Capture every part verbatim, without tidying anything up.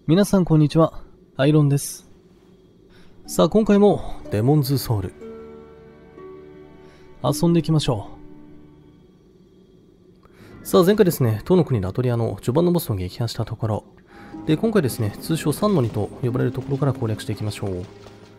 皆さんこんにちは、アイロンです。さあ今回もデモンズソウル遊んでいきましょう。さあ前回ですね、東の国ラトリアの序盤のボスを撃破したところで、今回ですね、通称三のにと呼ばれるところから攻略していきましょう。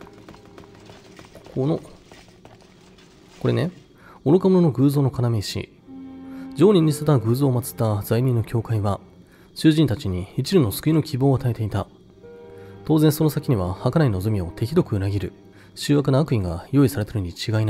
このこれね、愚か者の偶像の要石、女王に似せた偶像を祀った罪人の教会は囚人たちに一縷の救いの希望を与えていた。当然その先には儚い望みを手ひどく裏切る醜悪な悪意が用意されているに違いない。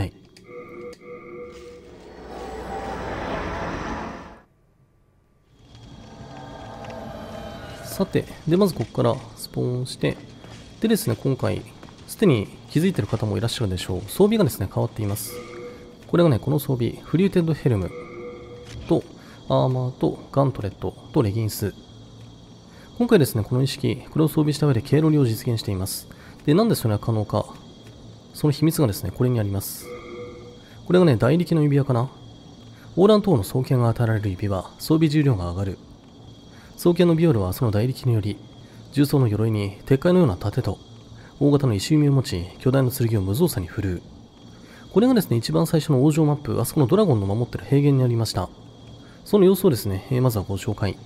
さて、でまずここからスポーンして、でですね、今回すでに気づいている方もいらっしゃるでしょう。装備がですね変わっています。これがね、この装備、フリューテッドヘルムとアーマーとガントレットとレギンス。今回ですね、この意識、これを装備した上で経路を実現しています。で、なんでそれが可能か。その秘密がですね、これにあります。これがね、大力の指輪かな。オーラン等の双剣が与えられる指輪、装備重量が上がる。双剣のビオルはその大力により、重装の鎧に鉄塊のような盾と、大型の石弓を持ち、巨大な剣を無造作に振るう。これがですね、一番最初の王城マップ、あそこのドラゴンの守ってる平原にありました。その様子をですね、えー、まずはご紹介。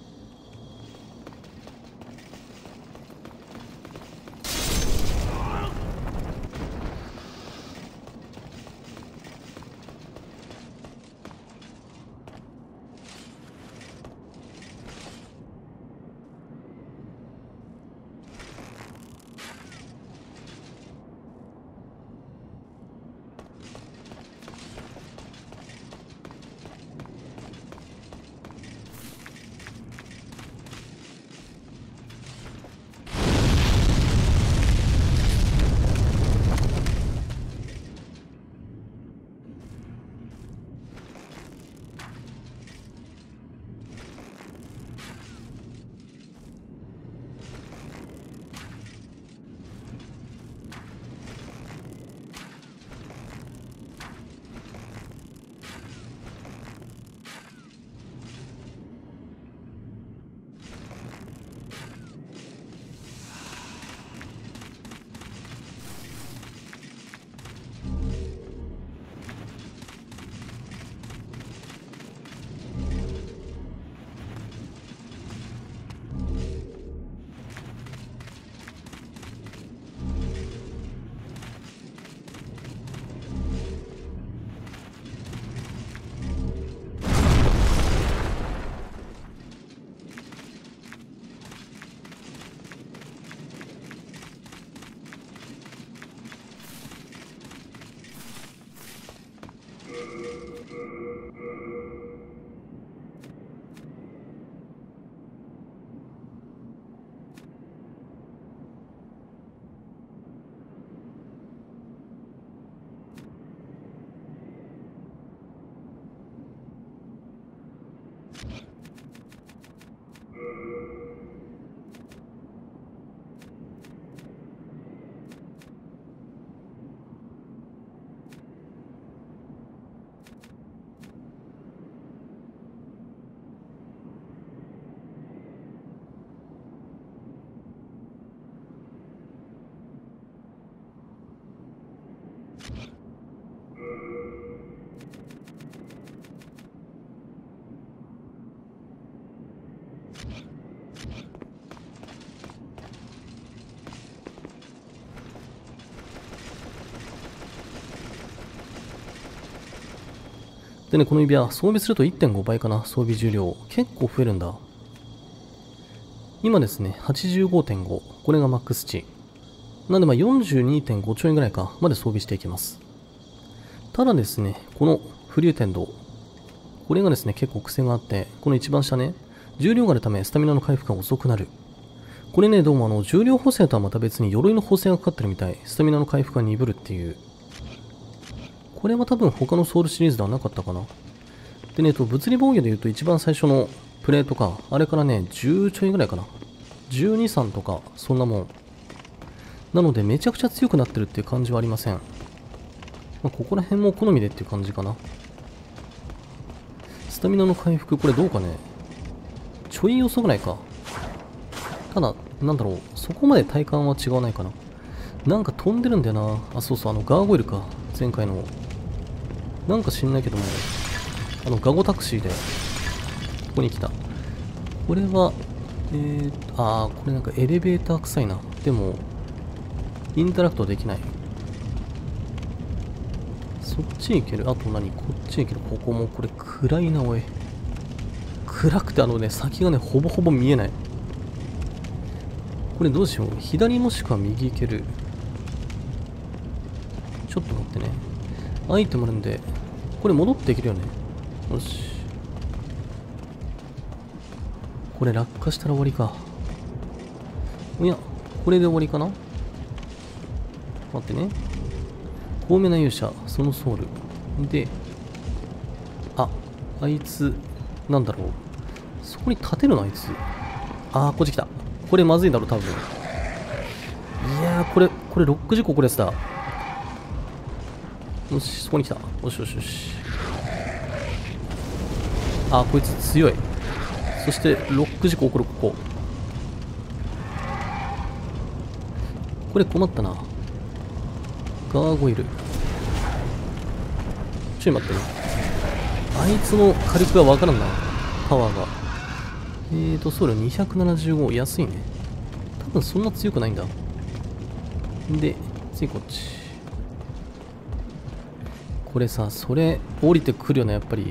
でね、この指輪、装備すると いってんご 倍かな、装備重量。結構増えるんだ。今ですね、はちじゅうごてんご。これがマックス値。なんでまあ よんじゅうにてんご ちょいぐらいか、まで装備していきます。ただですね、このフリューテンド。これがですね、結構癖があって、この一番下ね、重量があるためスタミナの回復が遅くなる。これね、どうもあの、重量補正とはまた別に鎧の補正がかかってるみたい。スタミナの回復が鈍るっていう。これは多分他のソウルシリーズではなかったかな。でね、と物理防御で言うと一番最初のプレートか、あれからね、じゅうちょいぐらいかな。じゅうに、さんとか、そんなもん。なのでめちゃくちゃ強くなってるっていう感じはありません。まあ、ここら辺も好みでっていう感じかな。スタミナの回復、これどうかね。ちょい遅くないか。ただ、 なんだろう、そこまで体感は違わないかな。なんか飛んでるんだよな。あ、そうそう、あのガーゴイルか。前回の。なんか知んないけども、あのガゴタクシーで、ここに来た。これは、えー、あー、これなんかエレベーター臭いな。でも、インタラクトできない。そっち行ける。あと何こっち行ける。ここもこれ暗いな、おい。暗くてあのね、先がね、ほぼほぼ見えない。これどうしよう。左もしくは右行ける。ちょっと待ってね。アイテムあるんで、これ戻っていけるよね。よし。これ落下したら終わりか。いや、これで終わりかな。待ってね。巧妙な勇者、そのソウル。で、あ、あいつ、なんだろう。そこに立てるのあいつ。あー、こっち来た。これまずいだろ、多分。いやー、これ、これロック事故これやつだ。よし、そこに来た。よしよしよし。あー、こいつ強い。そして、ロック事故起こる、ここ。これ困ったな。ガーゴイル。ちょい待ってね。あいつの火力がわからんな。パワーが。えーと、ソウルにひゃくななじゅうご。安いね。多分そんな強くないんだ。で、次こっち。これさ、それ、降りてくるよね、やっぱり。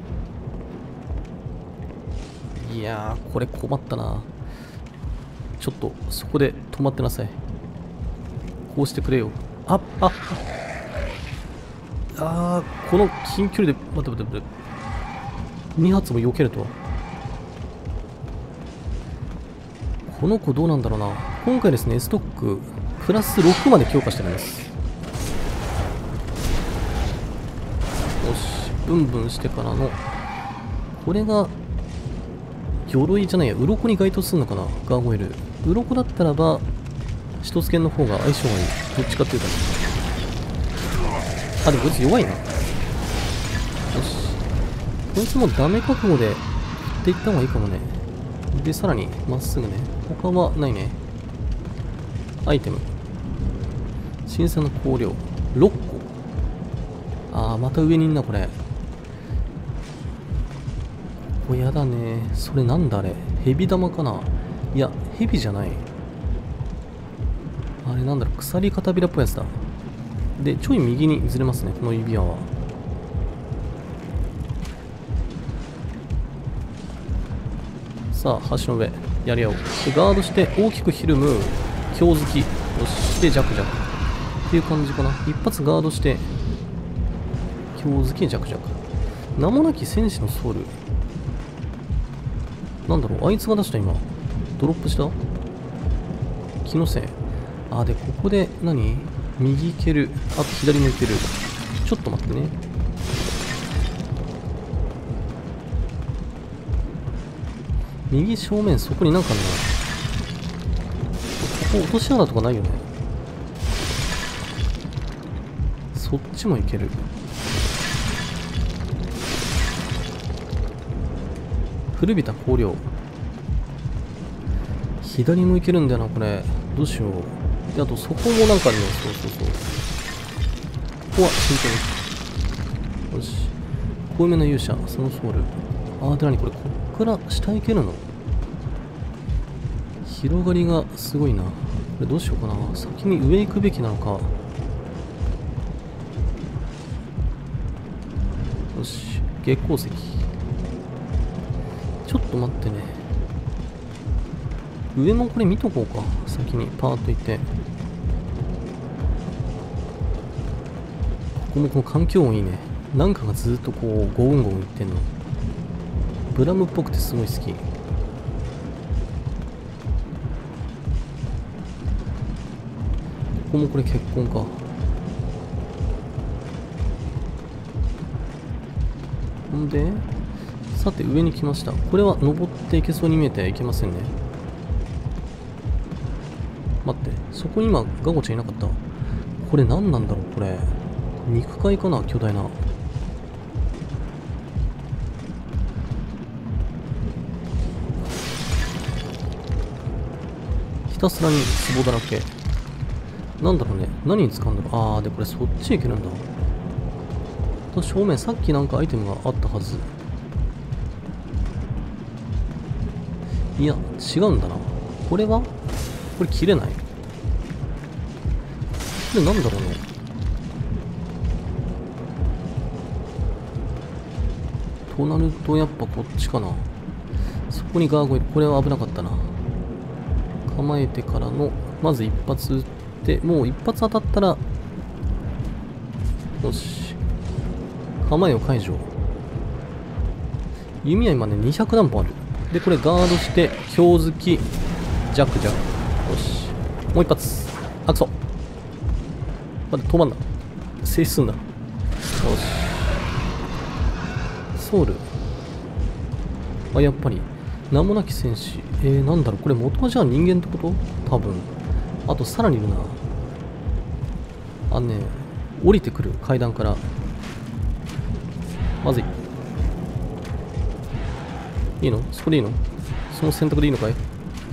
いやー、これ困ったな。ちょっと、そこで止まってなさい。こうしてくれよ。あっ、あっ、あー、この近距離で、待って待って待って。に発も避けるとは。この子どうなんだろうな。今回ですね、ストック、プラスろくまで強化してるんです。よし、ブンブンしてからの、これが、鎧じゃないや、鱗に該当するのかな、ガーゴイル。鱗だったらば、一つ剣の方が相性がいい。どっちかっていうと。あ、でもこいつ弱いな。よし。こいつもダメ覚悟で振っていった方がいいかもね。で、さらに、まっすぐね。他はないね。アイテム。新鮮な香料。ろっこ。あー、また上にいんな、これ。ここやだね。それなんだあれ。ヘビ玉かな。いや、ヘビじゃない。あれなんだろう。鎖片びらっぽいやつだ。で、ちょい右にずれますね、この指輪は。さあ、橋の上、やり合おう。で、ガードして、大きくひるむ、強突き。よし、で、ジャクジャク。っていう感じかな。一発ガードして、強突き、ジャクジャク。名もなき戦士のソウル。なんだろう、あいつが出した今。ドロップした気のせい。あ、で、ここで何、右行ける。あと左も行ける。ちょっと待ってね。右正面、そこになんかあるな。ここ落とし穴とかないよね。そっちも行ける。古びた香料。左も行けるんだよな、これ。どうしよう。で、あとそこもなんかあるね。そうそうそう。ここは慎重に。よし。濃いめの勇者、そのソウル。あー、で、なにこれ、こっから下行けるの？広がりがすごいな。これどうしようかな。先に上行くべきなのか。よし。月光石。ちょっと待ってね。上もこれ見とこうか。先にパーッと行って。ここもこの環境音いいね。なんかがずっとこう、ゴウンゴウン言ってんの。ブラムっぽくてすごい好き。ここもこれ結婚か。ほんで、さて上に来ました。これは登っていけそうに見えていけませんね。待って、そこに今ガゴちゃんいなかった？これ何なんだろう、これ。肉塊かな、巨大な。 たすらに壺だらけ。なんだろうね。何に使うんだろう。あー、で、これそっち行けるんだ。と、正面、さっきなんかアイテムがあったはず。いや、違うんだな。これはこれ切れない。これなんだろうね。となると、やっぱこっちかな。そこにガーゴイル。これは危なかったな。構えてからの、まず一発撃って、もう一発当たったら、よし。構えを解除。弓は今ね、にひゃくだんぽある。で、これガードして、強突き、ジャックジャック。よし。もう一発。あ、くそ。待って、止まんな。静止すんだ。よし。ソウル。あ、やっぱり。名もなき戦士。えー、なんだろう。これ元はじゃあ人間ってこと多分。あと、さらにいるな。あのね、降りてくる階段から。まずい。いいのそこでいいのその選択でいいのかい。よし。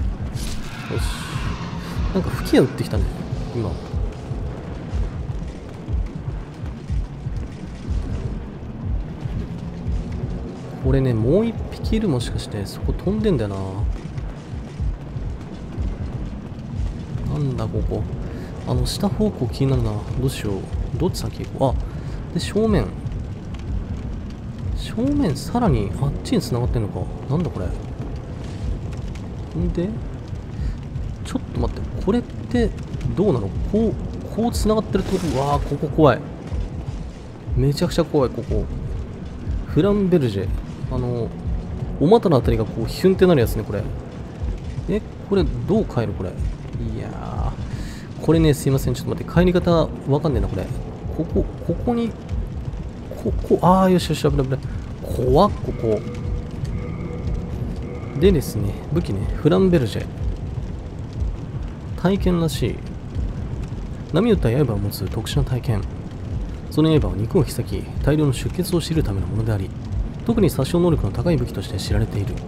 なんか吹き矢撃ってきたね。今。これね、もう一匹いる。もしかしてそこ飛んでんだよな。なんだここ。あの下方向気になるな。どうしよう。どっち先行こう。あ、で正面正面さらにあっちに繋がってんのか。なんだこれ。んでちょっと待って、これってどうなの。こうこう繋がってるってこと。うわあ、ここ怖い。めちゃくちゃ怖い。ここフランベルジェ、あのお股のあたりがこうヒュンってなるやつね。これえこれどう帰るこれ。いやー、これね、すいません、ちょっと待って、帰り方わかんねえな。これここここにここ、ああ、よしよし、危ない危ない。怖っ、ここでですね。武器ね、フランベルジェ、体験らしい。波打った刃を持つ特殊な体験。その刃は肉を引き裂き、大量の出血を強いるためのものであり、特に殺傷能力の高い武器として知られている。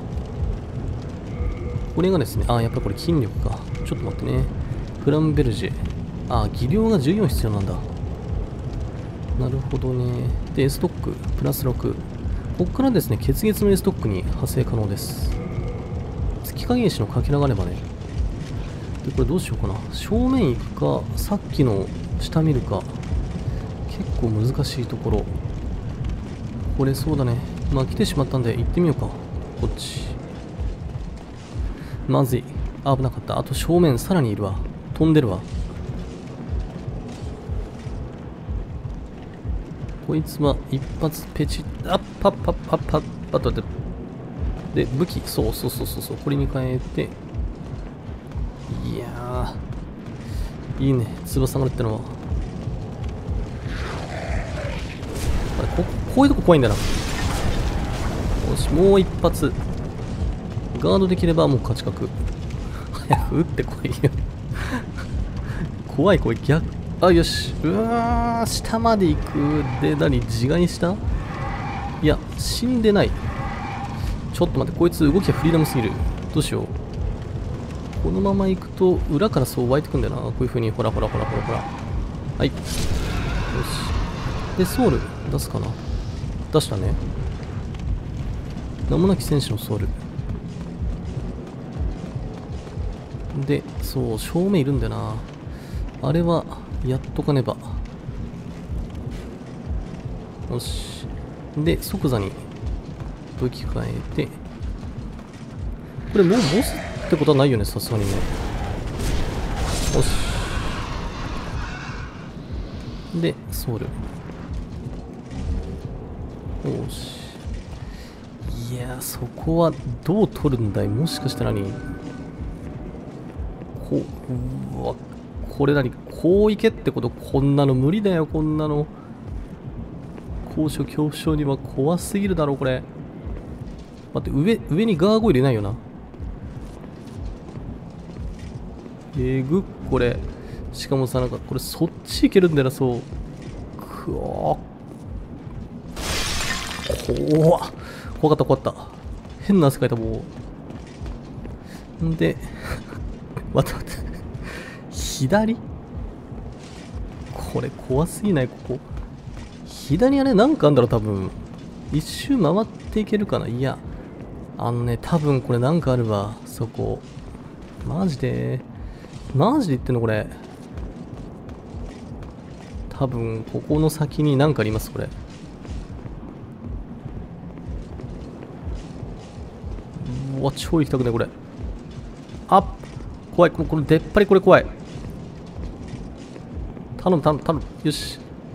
これがですね、ああ、やっぱりこれ筋力か。ちょっと待ってね。フランベルジェ。ああ、技量がじゅうよん必要なんだ。なるほどね。で、S ストック、プラスろく。ここからですね、血月の S ストックに派生可能です。月影石のかけらがあればね。で、これどうしようかな。正面行くか、さっきの下見るか。結構難しいところ。これそうだね。まあ来てしまったんで行ってみようか。こっち。まずい。危なかった。あと正面さらにいるわ。飛んでるわ。こいつは一発ペチッ、あっパッパッパッパッパッとで、で、武器、そうそうそうそう、これに変えて、いやー、いいね、翼がるってのは。あれ、こ、こういうとこ怖いんだな。よし、もう一発。ガードできればもう勝ち確。早く撃ってこいよ。怖い、これ逆。あ、よし。うわー、下まで行く。で、何自害した。いや、死んでない。ちょっと待って、こいつ動きがフリーダムすぎる。どうしよう。このまま行くと、裏からそう湧いてくんだよな。こういう風に、ほらほらほらほらほら。はい。よし。で、ソウル出すかな。出したね。名もなき戦士のソウル。で、そう、正面いるんだよな。あれは、やっとかねば。よし。で、即座に武器変えて。これもうボスってことはないよね、さすがにね。よし。で、ソウル。よし。いやー、そこはどう取るんだい。もしかして何こう、うわ、これ何こういけってこと。こんなの無理だよ、こんなの。高所恐怖症には怖すぎるだろ、これ。待って、上、上にガーゴイルいないよな。えぐっ、これ。しかもさ、なんか、これそっち行けるんだよな、そう。くわー。怖っ。怖かった、怖かった。変な汗かいた、もう。んで、 待って待って。左これ怖すぎないここ。左あれなんかあんだろう多分。一周回っていけるかな。いや。あのね、多分これなんかあるわ。そこ。マジで。マジで言ってんのこれ。多分、ここの先になんかあります、これ。うわ、超行きたくね、これ。あっ怖い。これ、出っ張りこれ怖い。頼む、頼む、頼む。よし。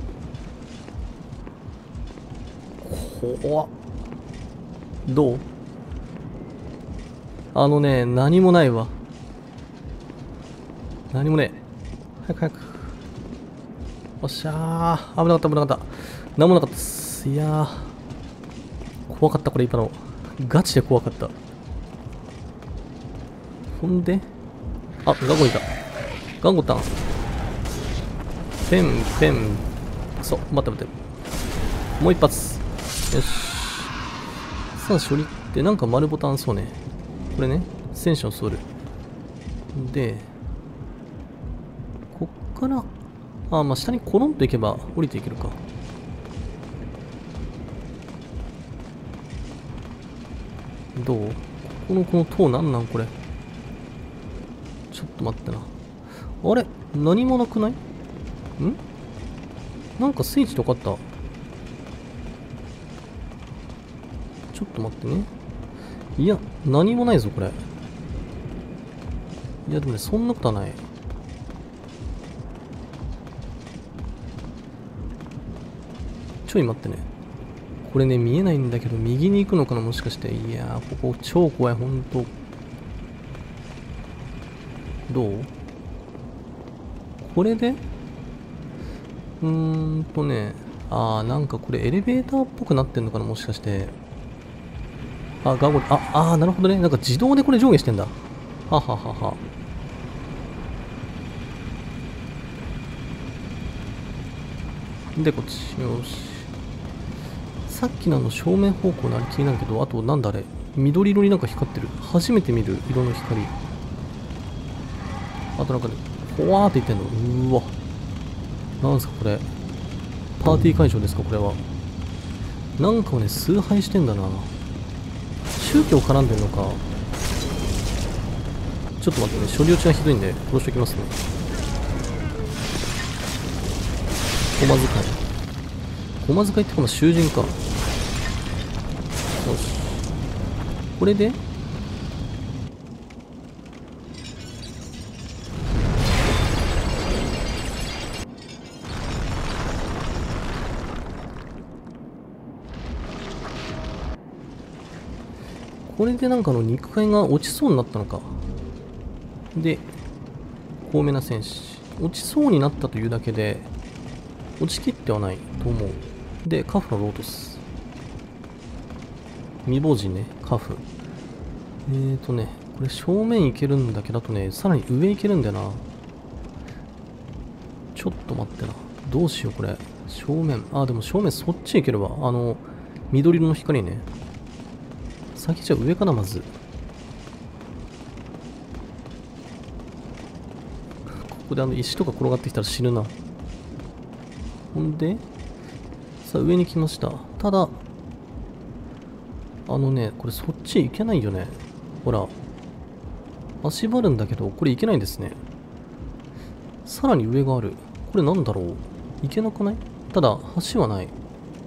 怖っ。どうあのね、何もないわ。何もねえ。早く早く。おっしゃー。危なかった、危なかった。何もなかったっす。いやー。怖かった、これ今の。ガチで怖かった。ほんであ、ガンゴいた。ガンゴタン。ペン、ペン。そう、待って待って。もう一発。よし。さあ、処理ってなんか丸ボタン、そうね。これね。センションソウル。で、こっから、あ、まあ、下にコロンといけば降りていけるか。どうここのこの塔なんなんこれ。ちょっと待ってな。あれ何もなくない？んなんかスイッチとかあった。ちょっと待ってね。いや、何もないぞ、これ。いや、でもね、そんなことはない。ちょい待ってね。これね、見えないんだけど、右に行くのかな、もしかして。いやー、ここ超怖い、ほんと。どうこれでうーんとね、あー、なんかこれエレベーターっぽくなってんのかな、もしかして。あ、ガーゴリ、あ、あー、なるほどね。なんか自動でこれ上下してんだ。はははは。で、こっち。よし。さっきのあの正面方向のあれ気になるけど、あとなんだあれ。緑色になんか光ってる。初めて見る色の光。あとなんかね、ほわーって言ってんの。うーわ。なんすかこれ。パーティー会場ですかこれは。なんかをね、崇拝してんだな。宗教絡んでんのか。ちょっと待ってね、処理落ちがひどいんで、殺しておきますね。駒使い。駒使いってか、まあ囚人か。よし。これでこれでなんかの肉塊が落ちそうになったのか。で、高めな戦士。落ちそうになったというだけで、落ちきってはないと思う。で、カフのロートス。未亡人ね、カフ。えーとね、これ正面行けるんだけど、あとね、さらに上行けるんだよな。ちょっと待ってな。どうしよう、これ。正面。あ、でも正面そっち行けるわ。あの、緑色の光ね。先じゃ上かな、まず。ここであの石とか転がってきたら死ぬな。ほんで、さあ上に来ました。ただ、あのね、これそっち行けないよね。ほら。足場あるんだけど、これ行けないんですね。さらに上がある。これなんだろう。行けなくない？ただ、橋はない。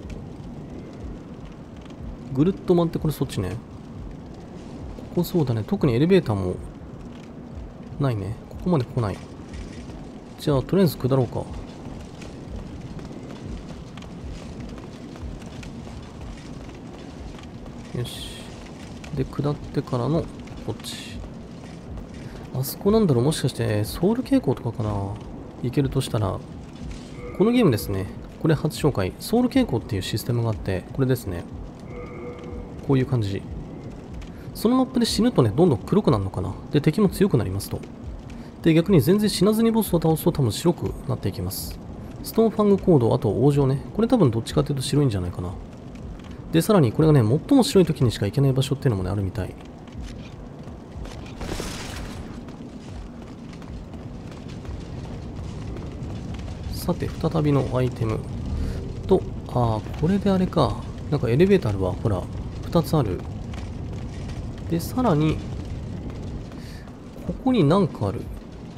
ぐるっと回ってこれそっちね。ここそうだね。特にエレベーターもないね。ここまで来ない。じゃあ、とりあえず下ろうか。よし。で、下ってからのこっち。あそこなんだろう、もしかしてソウル傾向とかかな。いけるとしたら、このゲームですね。これ初紹介。ソウル傾向っていうシステムがあって、これですね。こういう感じ。そのマップで死ぬとね、どんどん黒くなるのかな。で、敵も強くなりますと。で、逆に全然死なずにボスを倒すと多分白くなっていきます。ストーンファングコード、あと王城ね。これ多分どっちかっていうと白いんじゃないかな。で、さらにこれがね、最も白い時にしか行けない場所っていうのもね、あるみたい。 さて、再びのアイテムと、ああ、これであれか。なんかエレベーターあるわ。ほら、ふたつある。で、さらに、ここになんかある。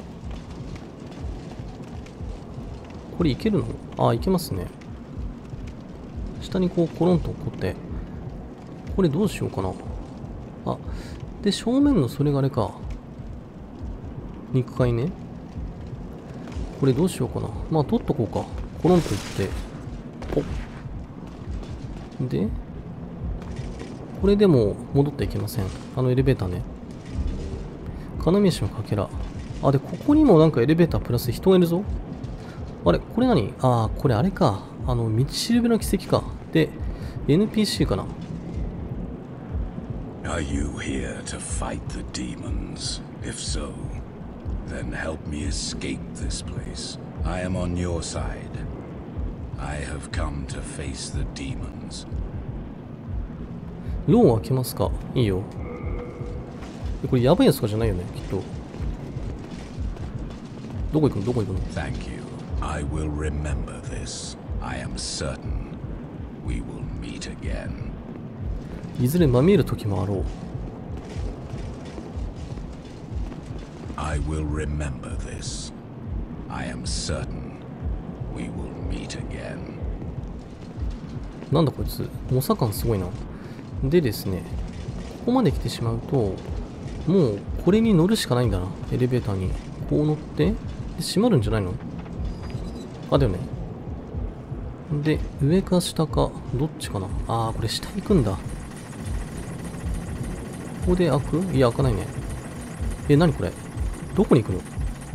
これいけるの？ああ、いけますね。下にこう、コロンと落っこって。これどうしようかな。あ、で、正面のそれがあれか。肉塊ね。これどうしようかな。まあ、取っとこうか。コロンといって。お。で、これでも戻っていけません。あのエレベーターね。金飯のかけら。あ、で、ここにもなんかエレベータープラス人がいるぞ。あれこれ何？ああ、これあれか。あの、道しるべの奇跡か。で、エヌピーシー かな。 Are you here to fight the demons? If so, then help me escape this place. I am on your side. I have come to face the demons. ローンを開けますか？いいよ。これやばいやつとかじゃないよね、きっと。どこ行くの？どこ行くの？ Thank you. I will remember this. I am certain we will meet again. いずれまみえる時もあろう。 I will remember this. I am certain we will meet again. なんだこいつ、猛者感すごいな。でですね、ここまで来てしまうと、もうこれに乗るしかないんだな、エレベーターに。こう乗って、で、閉まるんじゃないの？あ、だよね。で、上か下か、どっちかな。あー、これ下行くんだ。ここで開く？いや、開かないね。え、なにこれ？どこに行くの？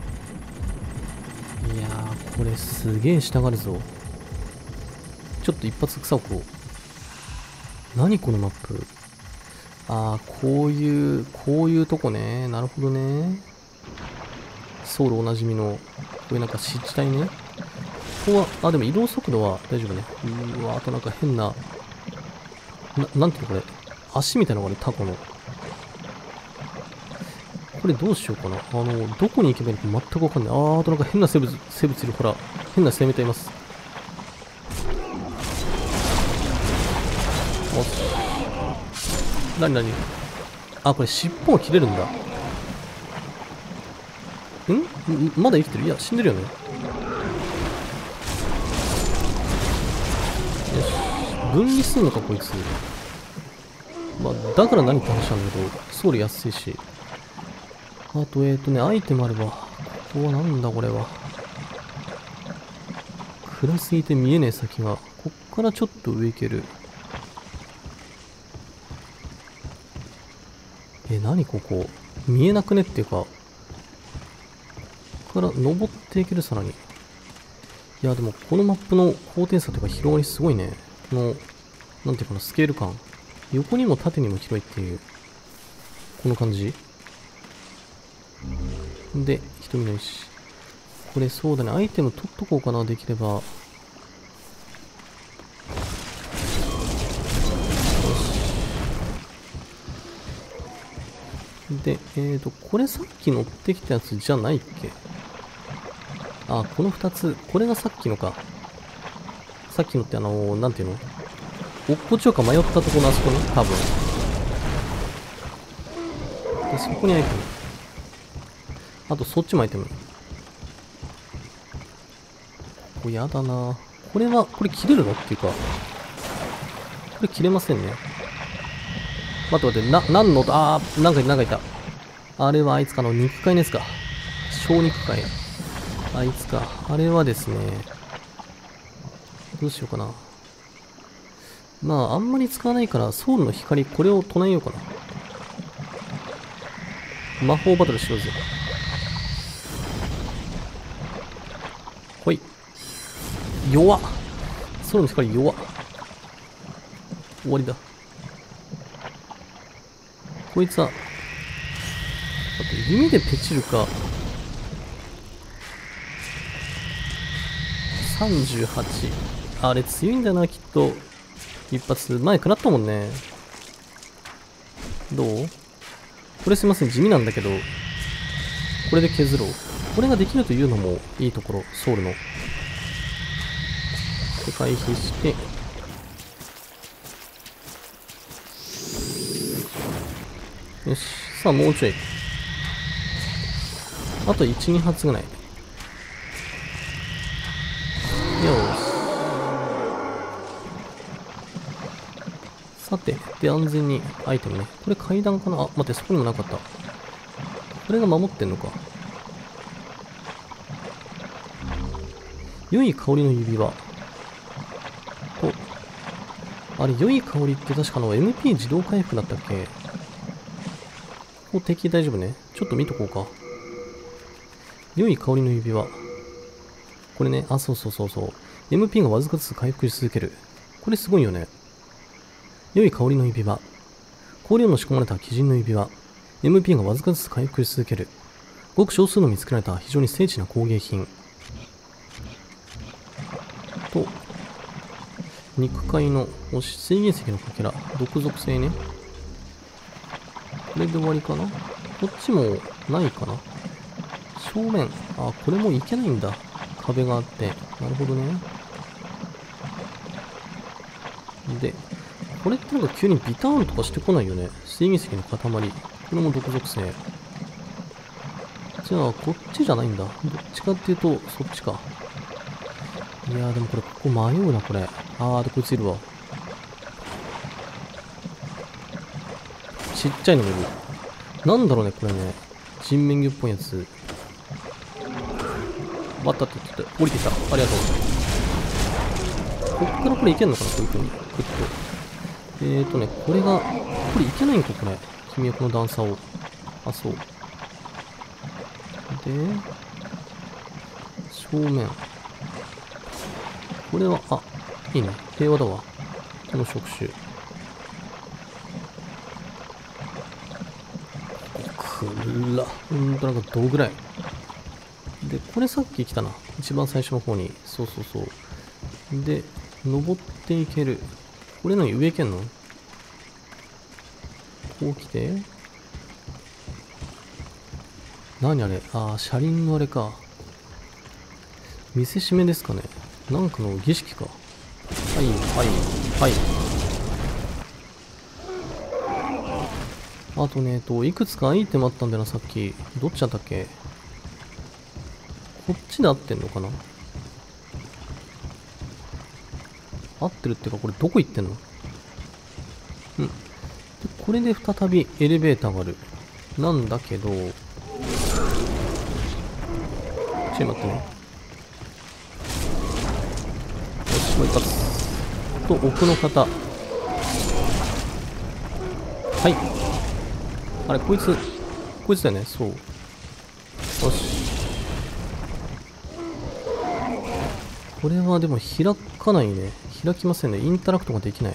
いやー、これすげえ下がるぞ。ちょっと一発草をこう。何このマップ。ああ、こういう、こういうとこね。なるほどね。ソウルおなじみの、こういうなんか湿地帯ね。ここは、あ、でも移動速度は大丈夫ね。うわ、あとなんか変な、な、なんていうのこれ。足みたいなのがある、タコの。これどうしようかな。あの、どこに行けばいいのか全くわかんない。あー、あとなんか変な生物、生物いる。ほら、変な生命体います。おっ。なになに？あ、これ尻尾が切れるんだ。ん？まだ生きてる？いや、死んでるよね。よし。分離するのか、こいつ。まあ、だから何って話なんだけど、ソウル安いし。あと、えっとね、アイテムあれば。ここはなんだ、これは。暗すぎて見えねえ先が。こっからちょっと上行ける。え、何ここ？見えなくねっていうか。ここから登っていける、さらに。いや、でも、このマップの高低差というか広がりすごいね。この、なんていうかな、スケール感。横にも縦にも広いっていう、この感じ。で、瞳の石。これそうだね、アイテム取っとこうかな、できれば。よし。で、えーと、これさっき乗ってきたやつじゃないっけ？あ、この二つ、これがさっきのか。さっきのってあのー、なんていうの？落っこちようか迷ったところのあそこね、多分。で、そこにアイテム。あと、そっちもアイテム。ここやだな。これは、これ切れるのっていうか。これ切れませんね。待って待って、な、何の、あー、なんかいた、なんかいた。あれはあいつかの肉塊のやつか。小肉塊。あいつか。あれはですね。どうしようかな。まあ、あんまり使わないから、ソウルの光、これを唱えようかな。魔法バトルしようぜ。ほい。弱っ。ソウルの光弱っ。終わりだ。こいつは、待って、弓でペチるか。さんじゅうはち。あれ強いんだな、きっと。一発。前食らったもんね。どう？これすいません、地味なんだけど。これで削ろう。これができるというのもいいところ、ソウルの。 で回避して、よし。さあ、もうちょい。あといち、に発ぐらい。よし。さて、で、安全にアイテムね。これ階段かなあ、待って、そこにもなかった。これが守ってんのか。良い香りの指輪。と、あれ、良い香りって確かの エムピー 自動回復だったっけ？ここ敵大丈夫ね。ちょっと見とこうか。良い香りの指輪。これね、あ、そうそうそうそう。エムピー がわずかずつ回復し続ける。これすごいよね。良い香りの指輪。香料の仕込まれた鬼人の指輪。エムピー がわずかずつ回復し続ける。ごく少数の見つけられた非常に精緻な工芸品。と、肉塊のおし水原石のかけら。毒属性ね。これで終わりかな？こっちもないかな？正面。あ、これもいけないんだ。壁があって。なるほどね。で、これってなんか急にビターンとかしてこないよね。水原石の塊。これも毒属性。じゃあ、こっちじゃないんだ。どっちかっていうと、そっちか。いやーでもこれ、ここ迷うな、これ。あー、で、こいついるわ。ちっちゃいのがいる。なんだろうね、これね。人面魚っぽいやつ。バッタって言って、降りてきた。ありがとう。こっからこれいけんのかな、こういう風に。クッと。えーとね、これが、これいけないんか、これ。君はこの段差を。あ、そう。で、正面。これは、あ、いいね。平和だわ。この触手。くら。ほんとなんかどぐらい。で、これさっき来たな。一番最初の方に。そうそうそう。で、登っていける。これ何上行けんの？こう来て。何あれ？ああ、車輪のあれか。見せしめですかね。なんかの儀式か。はい、はい、はい。あとね、えっと、いくつかアイテムあったんだよな、さっき。どっちだったっけ？こっちで合ってんのかな？合ってるっていうか、これどこ行ってんの？うん。で、これで再びエレベーターがある。なんだけど、ちょっと待ってね。よし、もう一発。と、奥の方。はい。あれ、こいつ、こいつだよね。そう。よし。これはでも開かないね。開きませんね。インタラクトができない。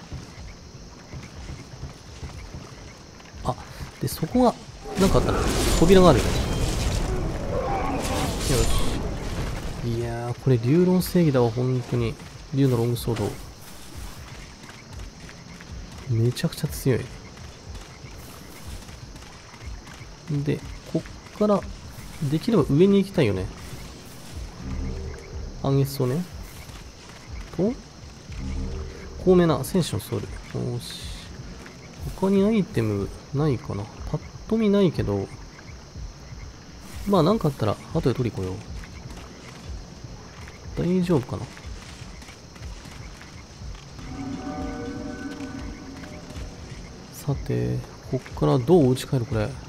あ、で、そこが、なんかあったら、扉があるよね。よし。いやー、これ、竜論正義だわ、本当に。竜のロングソード。めちゃくちゃ強い。で、こっから、できれば上に行きたいよね。暗月をね。と、高めな戦士のソウル。よし。他にアイテムないかな。パッと見ないけど。まあなんかあったら後で取り来よう。大丈夫かな。さて、こっからどう打ち返るこれ。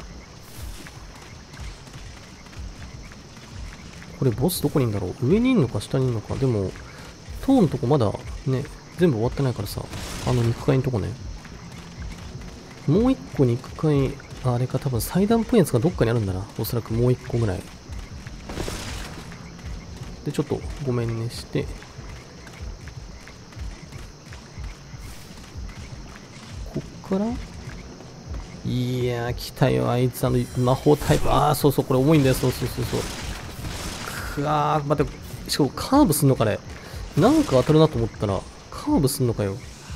これボスどこにいるんだろう。上にいるのか下にいるのか。でも、塔のとこまだね、全部終わってないからさ。あの肉塊のとこね。もう一個肉塊、あれか多分祭壇っぽいやつがどっかにあるんだな。おそらくもう一個ぐらい。で、ちょっとごめんねして。こっからいやー、来たよ。あいつ、あの、魔法タイプ。あー、そうそう、これ重いんだよ。そうそうそうそう。くわー、待って、しかもカーブすんのかね。なんか当たるなと思ったら、カーブすんのかよ。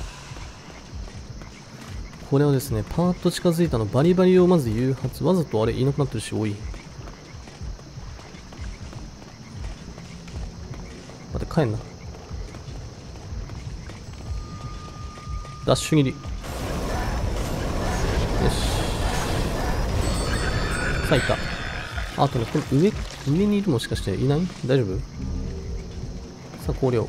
これはですね、パーッと近づいたの、バリバリをまず誘発。わざとあれ、いなくなってるし、おい。待って、帰んな。 ダッシュ切り。よし。さあ、いった。あとね、これ上、上にいるもしかしていない？大丈夫？さあ、香料。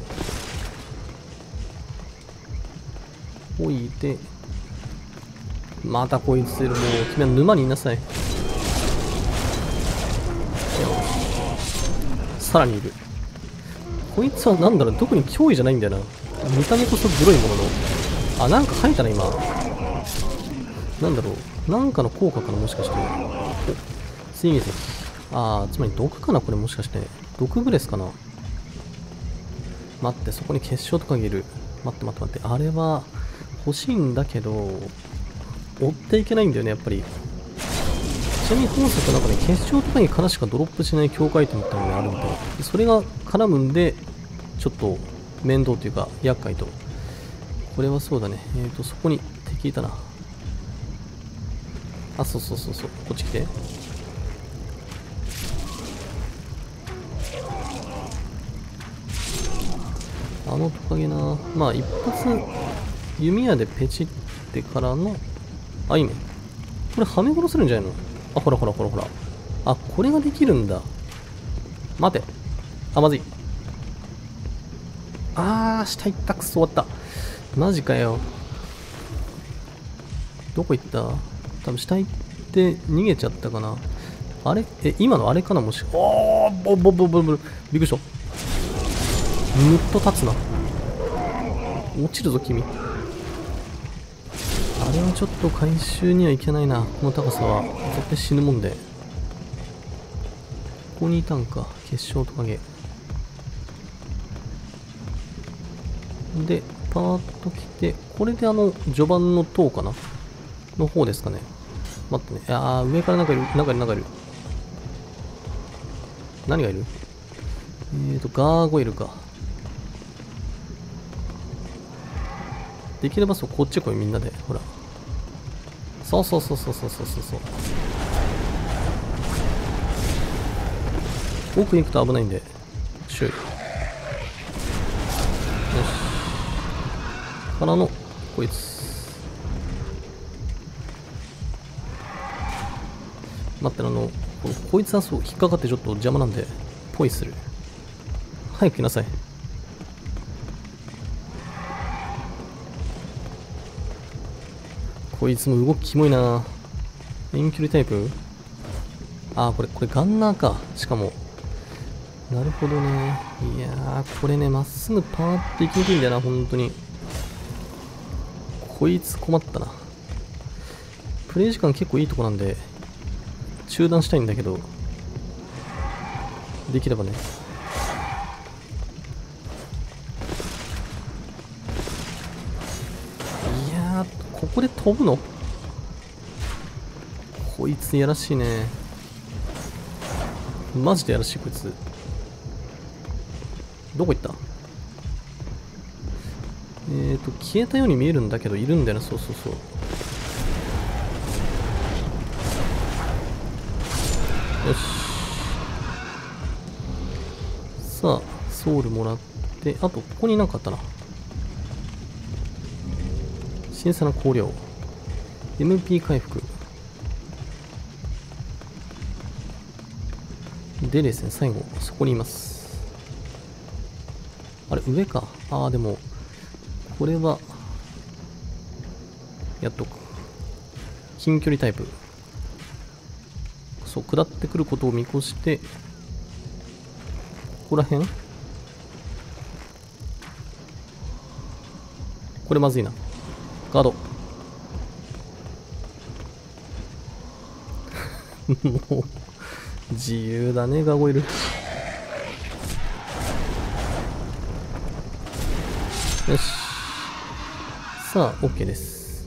置いて、またこいついる。もう、君は沼にいなさい。さらにいる。こいつはなんだろう、特に脅威じゃないんだよな。見た目こそグロいものの。あ、なんか生えたな、今。なんだろう。なんかの効果かな、もしかして。お、水銀石。あー、つまり毒かな、これもしかして。毒ブレスかな。待って、そこに結晶とかいる。待って待って待って。あれは、欲しいんだけど、追っていけないんだよね、やっぱり。ちなみに本作の中で結晶とかにからしかドロップしない強化アイテムってのがあるみたい。それが絡むんで、ちょっと面倒というか、厄介と。これはそうだね。えーと、そこに敵いたな。あ、そうそうそうそう。こっち来て。あのトカゲな。まあ、一発、弓矢でペチってからの、あ、いいね。これ、はめ殺せるんじゃないの？あ、ほらほらほらほら。あ、これができるんだ。待て。あ、まずい。あー、下行った。くそ終わった。マジかよ。どこ行った？多分下行って逃げちゃったかな。あれえ、今のあれかなもし。おー、ボボボボボボ。びっくりした。むっと立つな。落ちるぞ、君。あれはちょっと回収にはいけないな。この高さは。絶対死ぬもんで。ここにいたんか。結晶トカゲ。で、パーッと来て、これであの、序盤の塔かなの方ですかね。待ってね。あー、上からなんかいる。なんかいる、なんかいる。何がいる？えーと、ガーゴイルか。できればそう、こっち来い、みんなで。ほら。そうそうそうそうそうそうそう。奥に行くと危ないんで。シュー。よし。からの、こいつ。待って、あの、こ, こいつはそう、引っかかってちょっと邪魔なんで、ポイする。早く来なさい。こいつも動きキモいな。遠距離タイプ？あー、これ、これガンナーか。しかも。なるほどね。いやー、これね、まっすぐパーって行きにくいんだよな、本当に。こいつ困ったな。プレイ時間結構いいとこなんで、中断したいんだけど、できればね。いやー、ここで飛ぶの？こいつやらしいね。マジでやらしいこいつ。どこ行った？えーと、消えたように見えるんだけど、いるんだよな、そうそうそう。よし。さあ、ソウルもらって、あと、ここになんかあったな。新鮮な香料。エムピー 回復。でですね、最後、そこにいます。あれ、上か。ああ、でも、これは、やっとく。近距離タイプ。そう、下ってくることを見越して、ここら辺？これまずいな。ガード。もう、自由だね、ガゴイル。よし。さあ、OK です。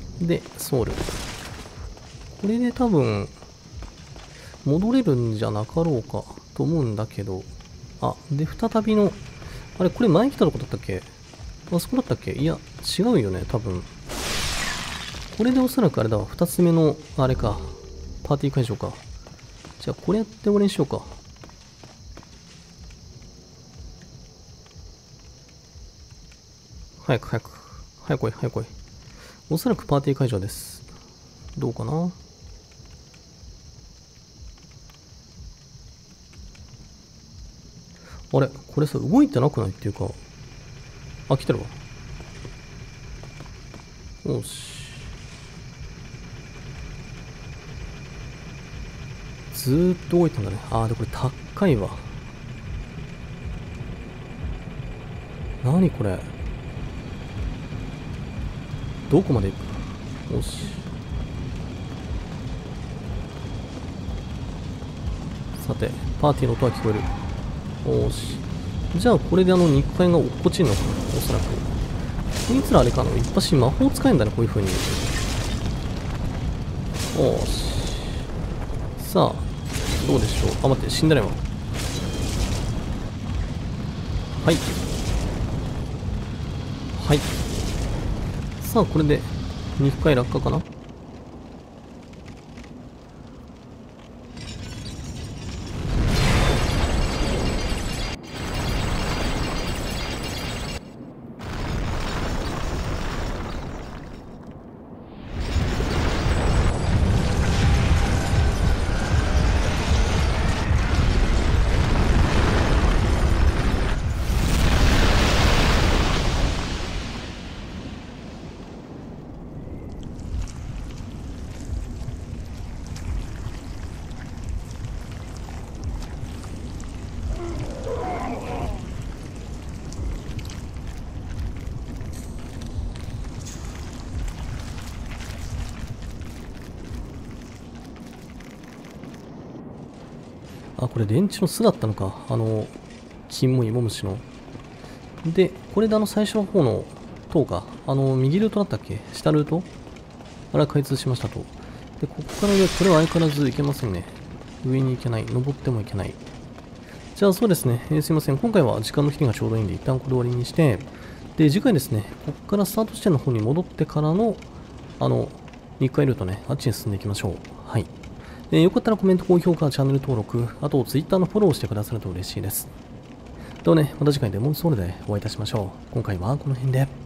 で、ソウル。これで多分、戻れるんじゃなかろうかと思うんだけど。あ、で、再びの、あれ、これ前来たとこだったっけ？あそこだったっけ？いや、違うよね、多分。これでおそらくあれだわ。二つ目の、あれか。パーティー会場か。じゃあ、これやって終わりにしようか。早く早く。早く来い、早く来い。 おそらくパーティー会場です。どうかな。あれこれさ、動いてなくないっていうか。あ、来てるわ。よし。ずーっと動いたんだね。あー、で、これ高いわ。なにこれ。どこまで行く。よし。さて、パーティーの音は聞こえる。よし。じゃあ、これであの肉塊が落っこちるのかな、おそらく。こいつらあれかな、一発魔法使えんだね、こういう風に。よし。さあ、どうでしょう。あ、待って、死んだね、今。はい。はい。さあ、これで、肉塊落下かな。あ、これ電池の巣だったのか。あの、金も芋虫の。で、これであの最初の方の塔か。あの、右ルートだったっけ、下ルートあれは開通しましたと。で、ここから上、これは相変わらず行けませんね。上に行けない。登っても行けない。じゃあそうですね。えー、すいません。今回は時間の切りがちょうどいいんで、一旦これ終わりにして、で、次回ですね、ここからスタート地点の方に戻ってからの、あの、肉塊ルートね、あっちに進んでいきましょう。はい。えー、よかったらコメント、高評価、チャンネル登録、あと Twitter のフォローしてくださると嬉しいです。ではね、また次回デモンソウルでお会いいたしましょう。今回はこの辺で。